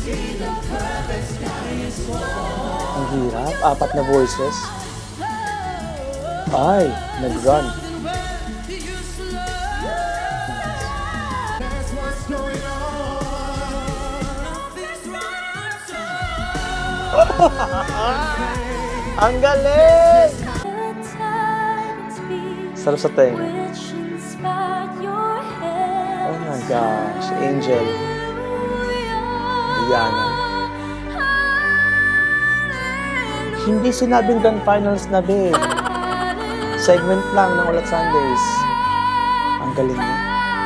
Ang hirap. 4 na voices. Ay, nag-run. Ang galing! Sarap sa tenga. Oh my gosh, Angel. Diana. Hindi sinabing grand finals na, be. Segment lang ng Ulat Sundays. Ang galing niya.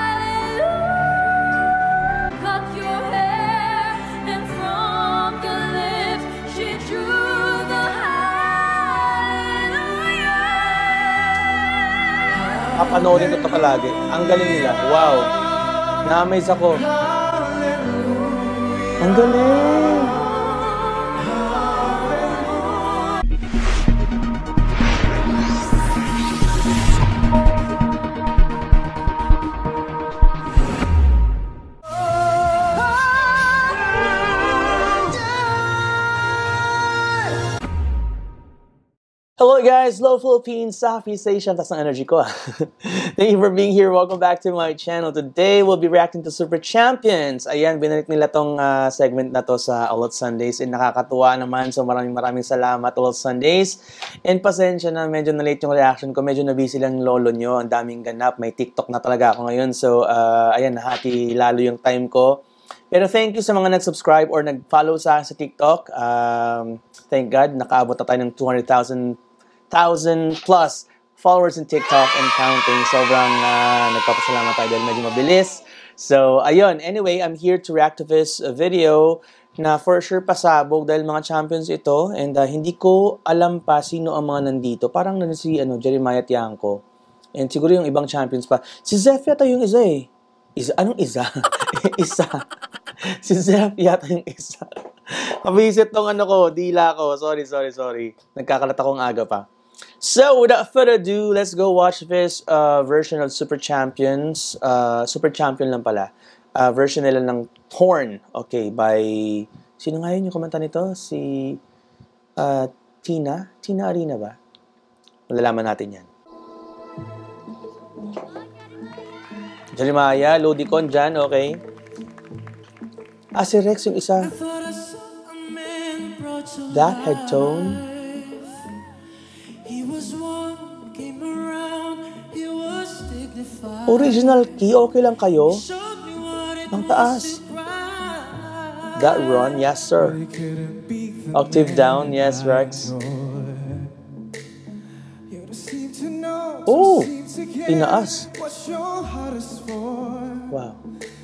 Papanoorin ko ito palagi. Ang galing nila. Wow. Na-amaze ako. Ang galing! Hello guys, Low Philippines, Southeast Asia, tas ng energy ko. Thank you for being here. Welcome back to my channel. Today, we'll be reacting to Super Champions. Ayan, binalik nila tong segment na to sa Ulat Sundays. And nakakatuwa naman. So maraming salamat, Ulat Sundays. And pasensya na, medyo na late yung reaction ko. Medyo na-busy lang lolo nyo. Ang daming ganap. May TikTok na talaga ako ngayon. So, ayan, nahati lalo yung time ko. Pero thank you sa mga nag-subscribe or nag-follow sa TikTok. Thank God, nakaabot na tayo ng 200,000 plus followers in TikTok and counting. Sobrang nagpapasalamat tayo dahil medyo mabilis. So, ayun. Anyway, I'm here to react to this video na for sure pasabog dahil mga champions ito and hindi ko alam pa sino ang mga nandito. Parang si Jeremiah Tiangco. And siguro yung ibang champions pa. Si Zeph yata yung isa eh. Anong isa? Isa. Si Zeph yata yung isa. Mabisit tong dila ko. Sorry. Nagkakalat akong aga pa. So, without further ado, let's go watch this version of Super Champions. Super Champion lang pala. Version nila ng Torn. Okay, by... Sino nga yun yung kumanta nito? Si... Tina? Tina Arena ba? Malalaman natin yan. Jeremiah, Ludicon dyan, okay. Si Rex yung isa. That head tone. Original key, okay lang kayo? Ang taas. That run, yes sir. Octave down, yes Rex. Oh, tinaas. Wow.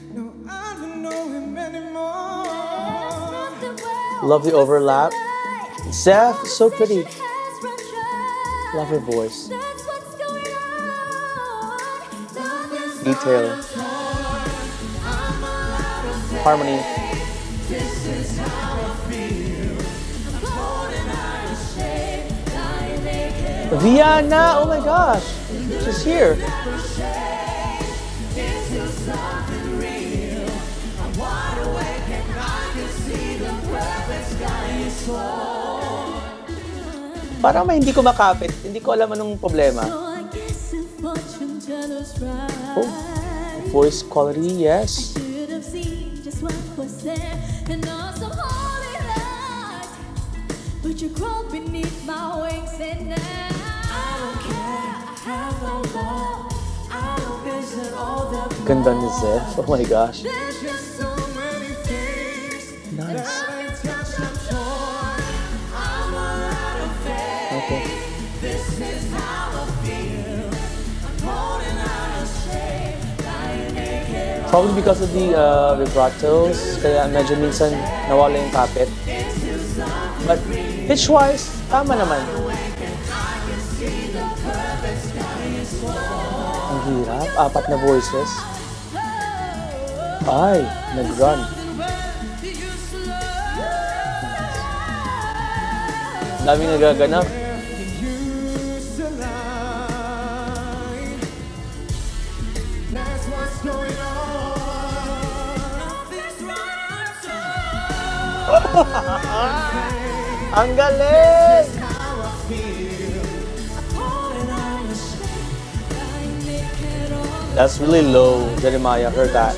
Love the overlap. Zeph, so pretty. Love her voice. Detail. Harmony. Viana, oh my gosh. She's here. Parang hindi ko makapit. Hindi ko alam anong problema. Oh, voice quality, yes. Ganda ni Zeph. Oh my gosh. Nice. Okay. Probably because of the vibratos, kaya medyo minsan nawala yung kapit. But pitch-wise, tama naman. Ang hirap, 4 na voices. Ay, nag-run. Daming nagaganap. Ang galing! That's really low, Jeremiah. Heard that.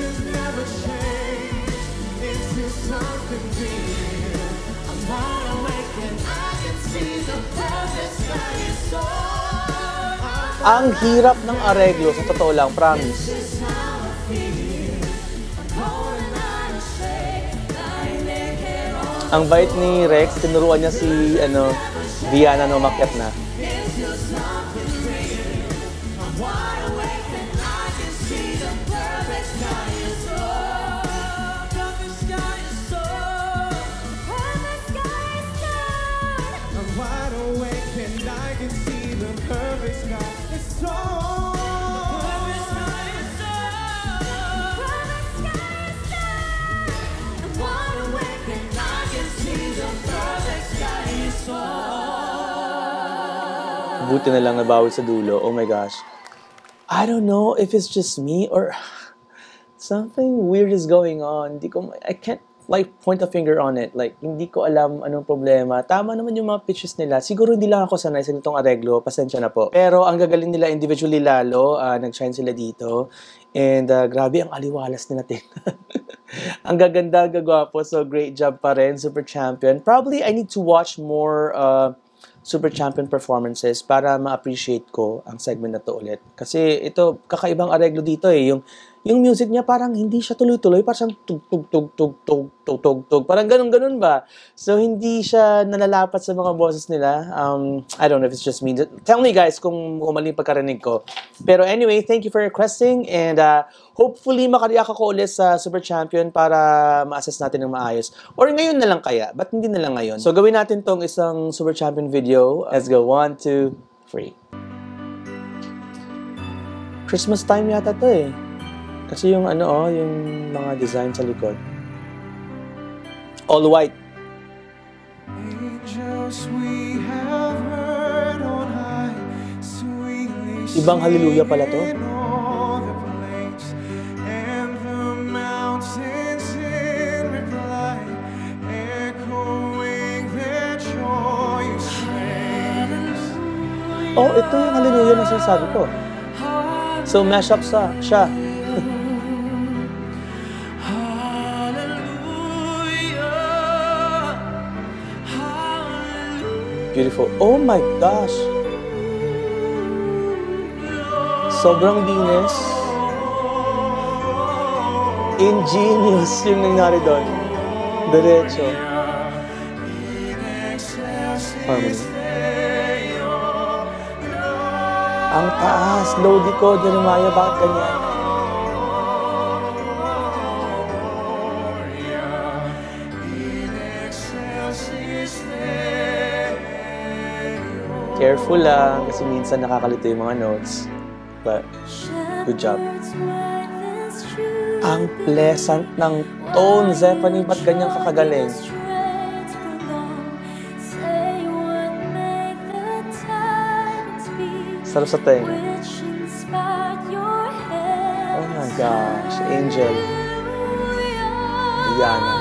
Ang hirap ng areglo, sa totoo lang, promise. Ang bait ni Rex, tinuruan niya si Diana na umakyat na. Buti na lang nabawi sa dulo. Oh my gosh. I don't know if it's just me or something weird is going on. I can't like point a finger on it. Like, hindi ko alam anong problema. Tama naman yung mga pitches nila. Siguro hindi lang ako sanay sa nitong areglo. Pasensya na po. Pero ang gagaling nila individually lalo. Nag-shine sila dito. And grabe ang aliwalas nila. Ang gaganda, gagwapo. So great job pa rin. Super Champion. Probably I need to watch more Super Champion performances para ma-appreciate ko ang segment na to ulit. Kasi ito, kakaibang areglo dito eh. Yung music niya parang hindi siya tuloy-tuloy, parang tug-tug-tug-tug-tug-tug-tug. Parang ganun-ganun ba? So, hindi siya nalalapat sa mga boses nila. I don't know if it's just me. Tell me guys kung mali pagkarinig ko. Pero anyway, thank you for requesting and hopefully makariyak ako ulit sa Super Champion para ma-assess natin ng maayos. Or ngayon na lang kaya? Ba't hindi na lang ngayon? So, gawin natin tong isang Super Champion video. Let's go. 1, 2, 3. Christmas time yata to eh. Kasi yung yung mga design sa likod. All white. Ibang hallelujah pala to. Oh, ito yung hallelujah na sinasabi ko. So, mash up siya. Beautiful. Oh my gosh! Sobrang linis. Ingenious yung nangyari doon. Diretso. Harmony. Ang taas. Lodi ko, Jeremiah. Bakit ganyan? Careful lang, kasi minsan nakakalito yung mga notes. But, good job. Ang pleasant ng tone, Zephanie. Ba't ganyan kakagaling? Sarap sa tenga. Oh my gosh, Angel. Diana.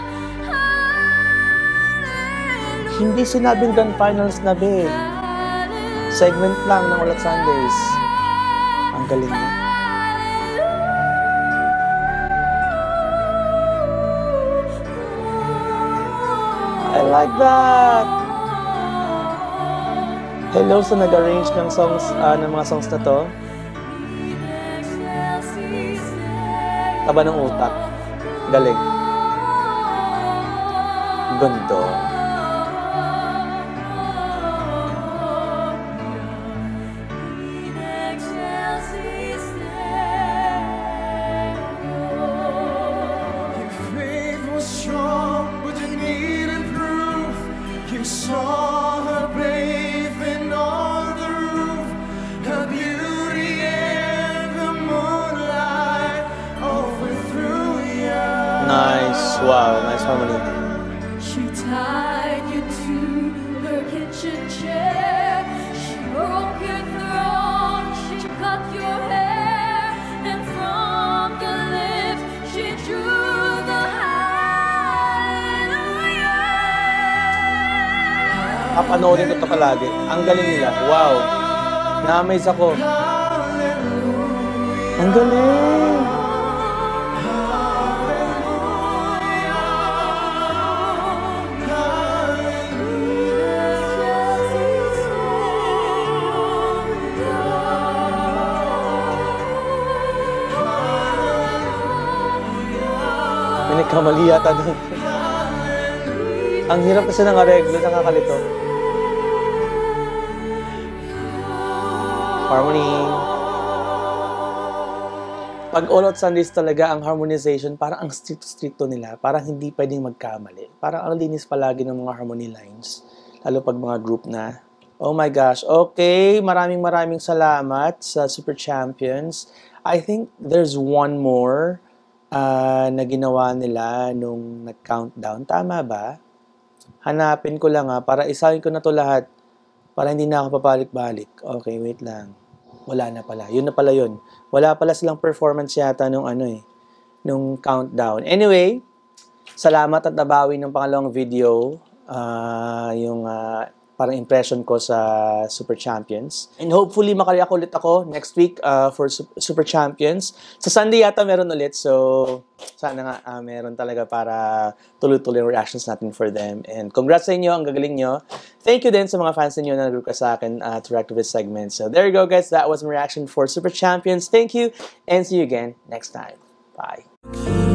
Hindi sinabing grand finals na, babe. Segment lang ng Ulat Sundays. Ang galing niya. I like that! Hello sa nag-arrange ng songs, ng mga songs na to. Taba ng utak. Galing. Ganda. Nice. Wow, nice harmony. She tied you to her kitchen chair. She broke your throne. She cut your hair. And from your lips she drew the hallelujah. Papanoorin ko ito palagi. Ang galing nila. Wow. Na-amaze ako. Ang galing. May nagkamali yata doon. Ang hirap kasi ng areglo, nakakalito. Harmony. Pag all out Sundays talaga, ang harmonization, parang ang stricto nila. Parang hindi pwedeng magkamali. Parang ang linis palagi ng mga harmony lines. Lalo pag mga group na. Oh my gosh. Okay, maraming salamat sa Super Champions. I think there's one more na ginawa nila nung nag-countdown. Tama ba? Hanapin ko lang para isahin ko na to lahat. Para hindi na ako papalik-balik. Okay, wait lang. Wala na pala. Yun na pala yun. Wala pala silang performance yata nung nung countdown. Anyway, salamat at nabawi ng pangalawang video. Yung parang impression ko sa Super Champions. And hopefully makariyak ulit ako next week for Super Champions. Sa Sunday yata meron ulit. So, sana nga meron talaga para tuloy-tuloy reactions natin for them. And congrats sa inyo, ang gagaling nyo. Thank you din sa mga fans ninyo na nag-group ka sa akin to react to this segment. So, there you go guys. That was my reaction for Super Champions. Thank you and see you again next time. Bye.